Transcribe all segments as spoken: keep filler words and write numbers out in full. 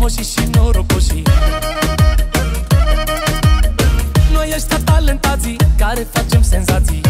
famoșii și norocoșii. Noi ăștia talentații care facem senzații.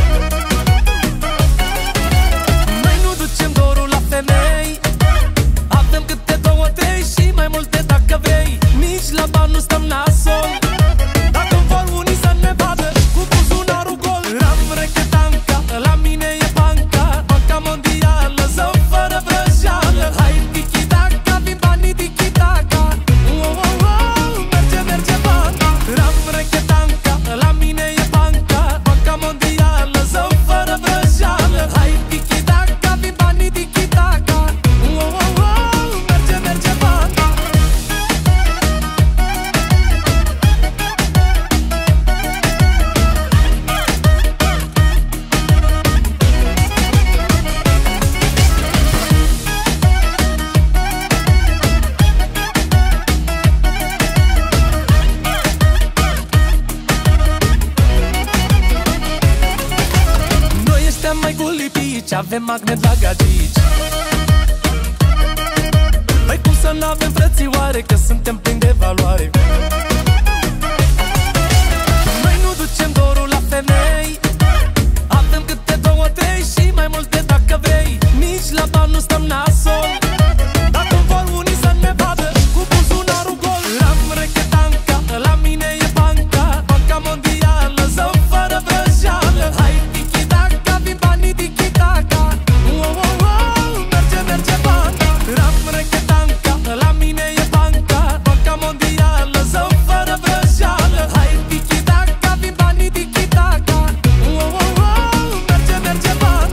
Noi nu ducem dorul la femei, avem câte două, trei și mai multe dacă vrei. Nici la bani nu stăm nasol, dacă vor unii să ne vadă cu buzunarul gol. Ram rechetanca, la mine e banca, Banca Mondială, zău fără vrăjeală. Hai tiki-taka, vin banii tiki-taka. Oh, oh, oh, merge, merge bani. Ram rechetanca, la mine e banca, Banca Mondială, zău fără vrăjeală. Hai tiki-taka, vin banii tiki-taka. Oh, oh, oh, merge, merge bani. Noi ăștia mai gulipici, avem magnet la gagici. Păi cum să n-avem frățioare, că suntem plini de valoare. Noi nu ducem dorul la femei, avem câte două, trei și mai multe dacă vrei. Nici la bani nu stăm nasol, dacă vor unii să ne vadă cu buzunarul gol. Ram rechetanca, la mine e banca, Banca Mondială, zău fără vrăjeală. Hai tiki-taka, vin banii tiki-taka. Oh, oh, oh, merge, merge bani. Ram rechetanca, la mine e banca, Banca Mondială, zău fără vrăjeală. Hai tiki-taka, vin banii tiki-taka. Oh, oh, oh, merge, merge bani.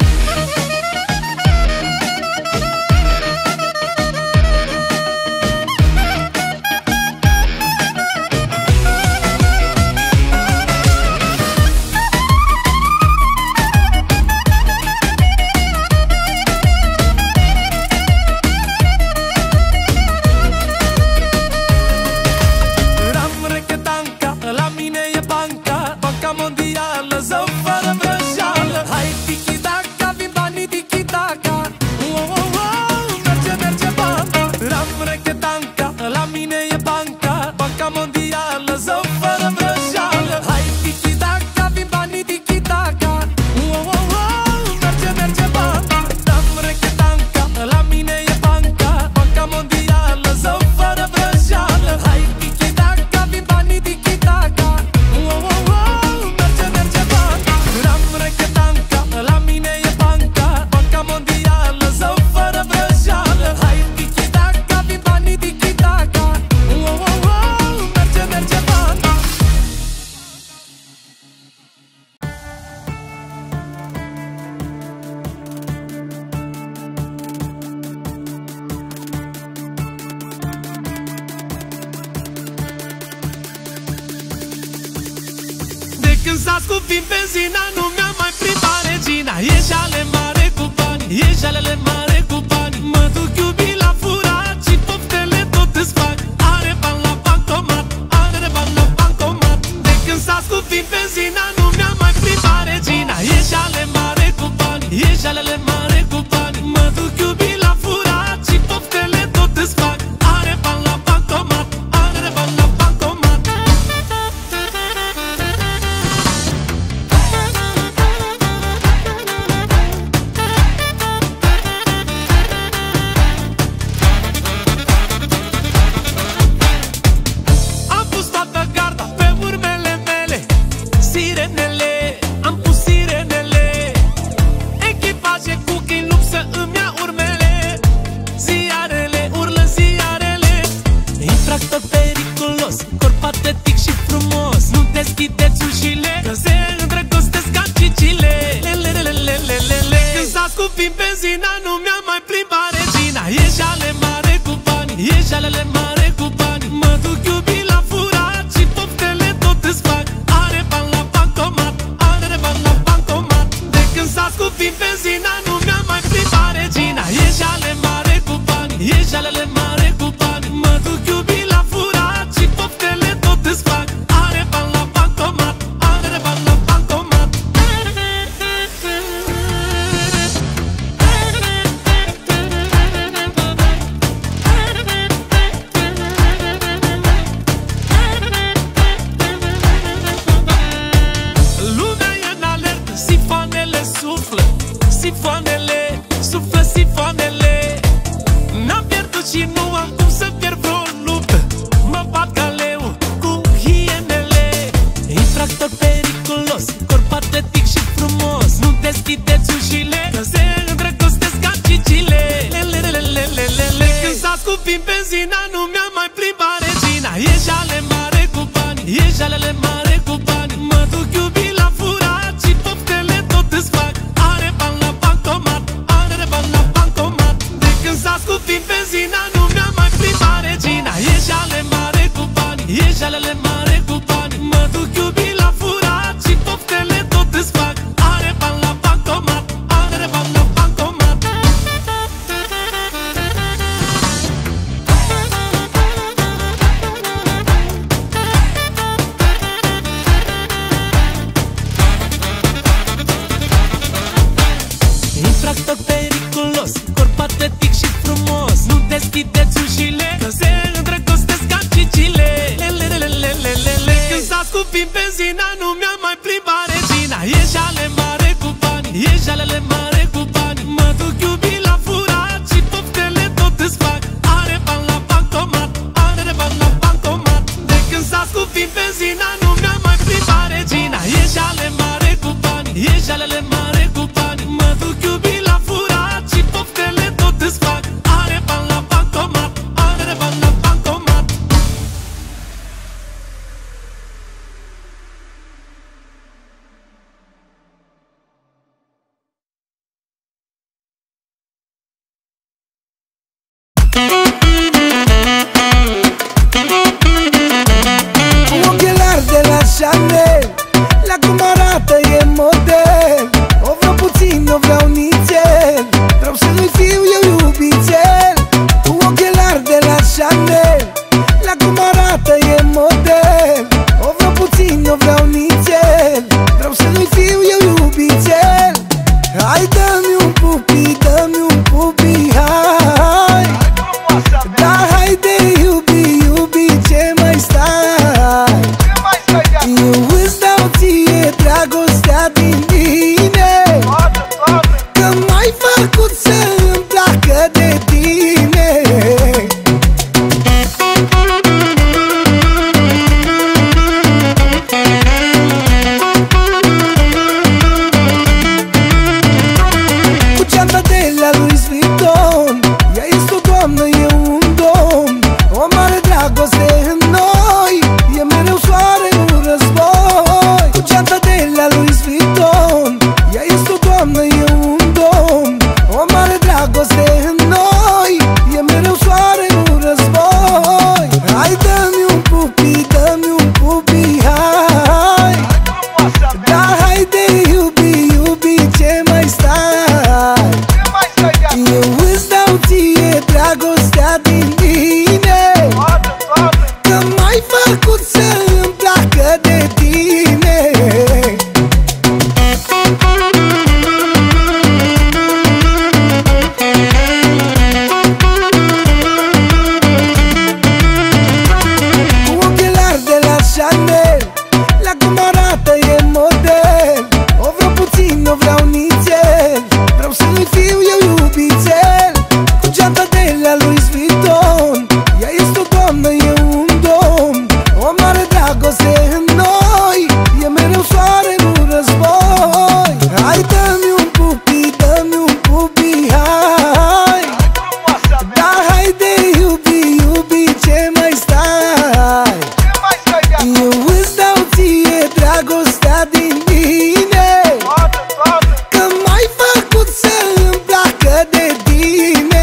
Ram rechetanca, la mine e banca, Banca Mondială, zău fără vrăjeală. Hai tiki-taka, vin banii tiki-taka. Oh, oh, oh, merge, merge bani. Ram rechetanca, la mine e banca, Banca Mondială, zău fără vrăjeală. Hai tiki-taka, vin banii tiki-taka. Oh, oh, oh, merge, merge bani. Ram rechetanca, la mine e banca, Banca Mondială, zău fără vrăjeală. Hai tiki-taka, vin banii tiki-taka. Oh, oh, oh, merge, merge bani. Ram rechetanca, la mine e banca, Banca Mondială, zău fără vrăjeală. Hai tiki-taka, vin banii tiki-taka. Oh, oh, oh, merge, merge bani. De când s-a scupit benzina, nu mi-a mai plimbat regina. E jale mare cu bani, e jalele mare cu bani. Mă duc iubi la furat și poftele tot îți fac. Are bani la bancomat, are bani la bancomat. De când s-a scupit benzina, nu mi-a mai plimbat regina. E jale mare cu bani, e jalele mare cu bani. Mă duc iubi la furat și poftele tot îți fac. Are bani la bancomat, are bani la bancomat. Am pus toată garda pe urmele mele, sirenele, am pus sirenele. Echipaje cu chin-lup să îmi ia urmele. Ziarele, urlă ziarele. Infractor periculos, corp patetic și frumos. Nu deschideți ușile, că se îndrăgostesc ca cicile. Lelelelelelele. Când s-a scupit benzina, nu mi-a mai plimbat regina. E jale mare cu bani, e jalele mare cu bani. Mă duc iubi la furat și poftele tot îți fac. Are bani la bancomat, are bani la bancomat. De când s-a scupit benzina, nu mi-a mai plimbat regina. E jale mare cu bani, e jalele mare cu bani. Mă duc iubi la furat și poftele tot îți fac. Are bani la bancomat, are bani la bancomat. scumpi benzina, nu mi-am mai plimbat regina. E jale mare cu bani, e jalele mare cu bani. Mă duc iubi la furat și poftele tot îți fac. Are bani la bancomat, are bani la bancomat. De când s-a scumpit benzina, nu mi-am mai plimbat regina. E jale mare cu bani, e jalele mare cu bani. Mă duc iubi la furat și poftele tot îți fac. Are bani la bancomat, are bani la bancomat. Infractor periculos, corp atletic și frumos. Nu deschideți ușile, că se îndrăgostesc ca cicile. Lelelelelelele. Când s-a scumpit benzina, nu mi-am mai plimbat regina. E jale mare cu bani, e jalele mare cu bani. Mă duc iubi la furat și poftele tot îți fac. Are bani la bancomat, are bani la bancomat. De când s-a scumpit benzina, nu mi-am mai plimbat regina. E jale mare cu bani, e jalele mare cu bani. Mă duc iubi la furat și poftele tot îți fac. Are bani la bancomat, are bani la bancomat. Ochelari de la Chanel, la cum arată e model. O vreau puțin, o vreau nițel, vreau să-i fiu eu iubițel. Cu ochelari de la Chanel, la cum arată e model. O vreau puțin, o vreau nițel, vreau să-i fiu eu iubițel. Hai dă-mi un pupi, dă-mi un pupi, hai. Da, haide iubi, iubi, ce mai stai? Eu îți dau ție dragostea din mine, că m-ai făcut să-mi placă de tine. Cu ceanta de la Louis Vuitton, ea este o doamnă, eu un domn. O mare dragoste în noi, e mereu soare, nu război. Cu ceanta de la Louis Vuitton, ea este o doamnă, eu un domn. O mare dragoste în noi, e mereu soare, nu război. Hai dă-mi un pupi, dă-mi un pupi, hai. Da, haide iubi, iubi, ce mai stai? Eu îți dau ție dragostea din mine, că m-ai făcut să-mi placă de tine. Cu ochelari de la Chanel, la cum arată e model. O vreau puțin, o vreau nițel, vreau să-i fiu eu iubițel. Cu ceanta de la Louis Vuitton, ea este o doamnă, eu un domn. O mare dragoste în noi, e mereu soare, nu război. Hai dă-mi un pupi, dă-mi un pupi, hai. Da, haide iubi, iubi, ce mai stai? Eu îți dau ție dragostea din mine, că m-ai făcut să-mi placă de tine.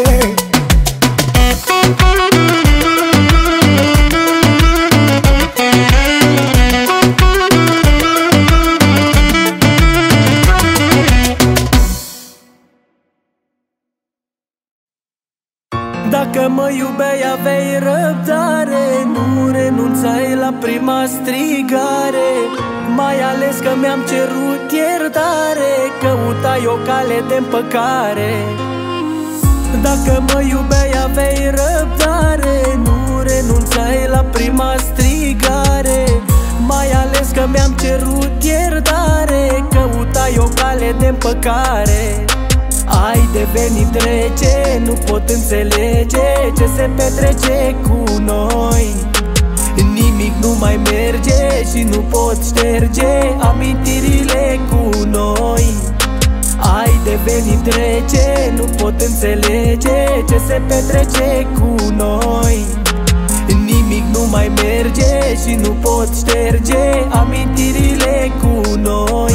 Dacă mă iubeai, aveai răbdare, nu renunțai la prima strigare. Mai ales că mi-am cerut iertare, căutai o cale de împăcare. Dacă mă iubeai, aveai răbdare, nu renunțai la prima strigare. Mai ales că mi-am cerut iertare, căutai o cale de împăcare. Ai devenit rece, nu pot înțelege ce se petrece cu noi. Nimic nu mai merge și nu pot șterge amintirile cu noi. Ai devenit rece, nu pot înțelege ce se petrece cu și nu pot șterge amintirile cu noi.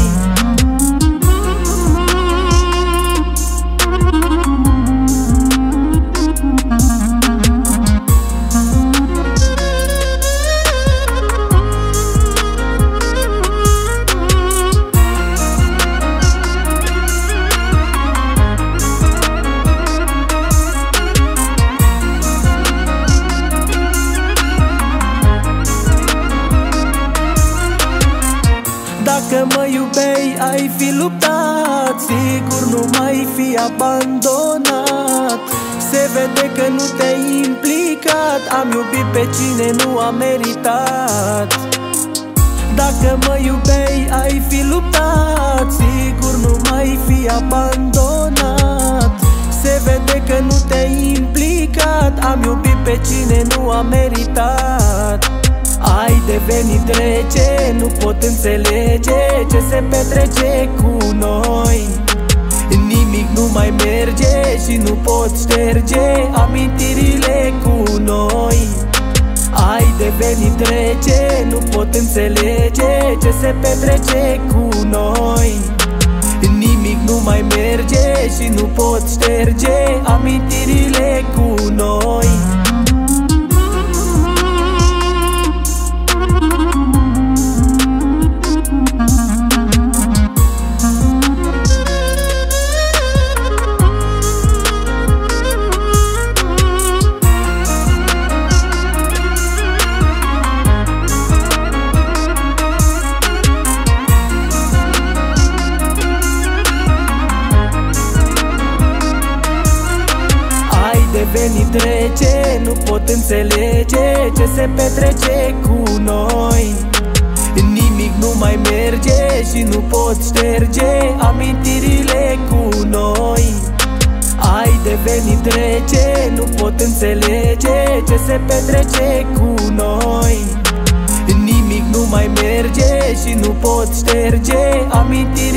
Dacă mă iubeai, ai fi luptat, sigur nu mai fi abandonat. Se vede că nu te-ai implicat, am iubit pe cine nu a meritat. Dacă mă iubeai, ai fi luptat, sigur nu mai fi abandonat. Se vede că nu te-ai implicat, am iubit pe cine nu a meritat. Ai devenit rece, nu pot înțelege ce se petrece cu noi. Nimic nu mai merge și nu pot șterge amintirile cu noi. Ai devenit rece, nu pot înțelege ce se petrece cu noi. Nimic nu mai merge și nu pot șterge amintirile cu noi. Devenit rece, nu pot înțelege ce se petrece cu noi. Nimic nu mai merge și nu pot șterge amintirile cu noi. Ai devenit rece, nu pot înțelege ce se petrece cu noi. Nimic nu mai merge și nu pot șterge amintirile